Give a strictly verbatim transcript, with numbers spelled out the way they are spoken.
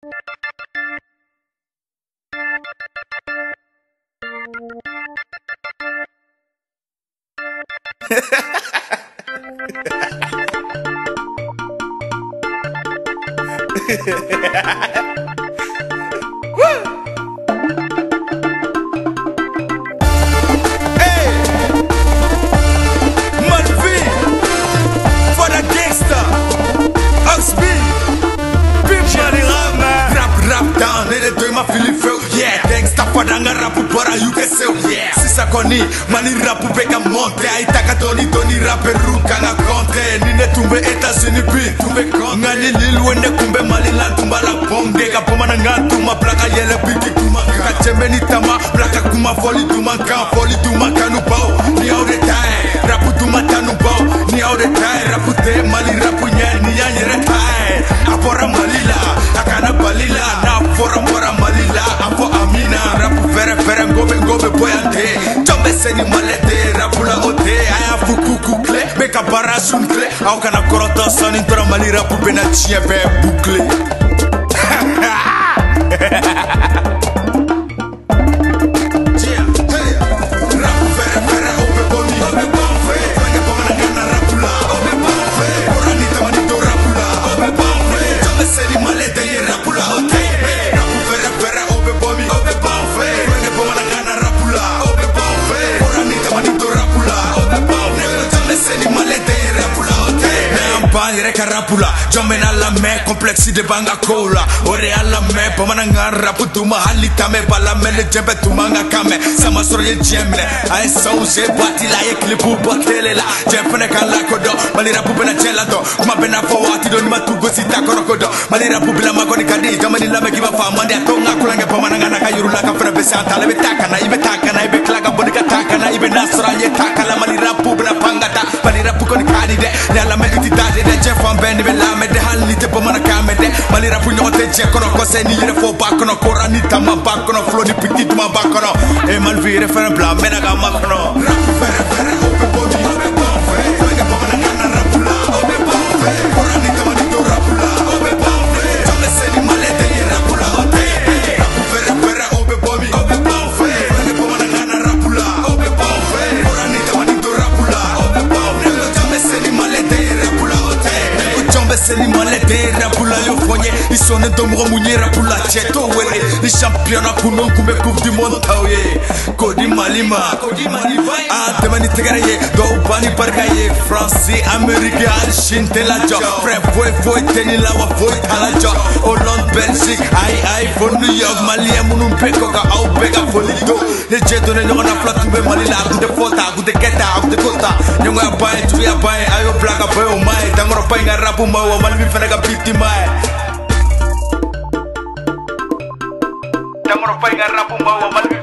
Koni mani rapu beka monte aitaka toni toni raperu kanga konte nine tumbe Etats-Unis bi tumbe konte ngani lilwende kumbe mali la tumba la ponge kapoma na ngatuma plaka yele biki tuma kachembe ni tama plaka kuma foli tuma kan foli tuma kanu bao ni au detail rapu tuma tanu bao ni au detail rapu te mali rapu nyani yani retai apora malila akana balila na fora fora malila apo amina rapu fere fere ngobe ngobe boyante seni malete rapula ote aya fuku kukle beka barasun kle au kana korota soni tora mali rapu bena chien be boucle Reka rapula, jombe na la me complexi de banga cola. Ore alla me, pamana ngara putuma halita me bala me le jembe tumanga kame. Sama soroye jemne, ay sauze bati la ye klipu botele la. Jempene kala kodo, mali rapu bena chelato. Kuma bena fawati don matugo sita korokodo. Mali rapu bila makoni kadi, jamani la me kiba fa mandi atonga kulange pamana ngana kayuru la kafre besanta le betaka na ibe taka na ibe klaga bodika taka na ibe nasra ye taka la mali rapu bila pangata. Mali rapu koni kadi de, la me itidade de Jeffan Ben be la me de halite po mana kamede mali rapu nyote je kono ko se ni yere fo ba kono korani tama ba kono flow di petit ma ba kono e mal vire faire blanc me na ga ma kono rapu fere fere ope body ope bon fe fere po mana kana rapu la ope bon fe korani tama di to rapu la ope bon fe tama se ni malete ye rapu la ote rapu fere fere ope body ope bon fe fere po mana kana rapu la ope bon fe korani tama di to rapu la ope bon fe tama se ni malete ye rapu la Seni malete rapula yo fonye isone domro munye rapula cheto wele ni champion kuno kumbe coupe du monde tawe kodi malima kodi malima ah temani tegaraye do bani barkaye France America Chine telajo frère foi foi teni la wa foi talajo Hollande Belgique ai ai for New York Mali amunu peko ka au pega folito le jeto ne ngona flatu be Mali la de fota de keta de kota nyonga bai tu ya bai ayo blaga bai o mai tangoro pai ngarapu ma Mali mi fena ga biti mai Tangoro pai ga rapu ma Mali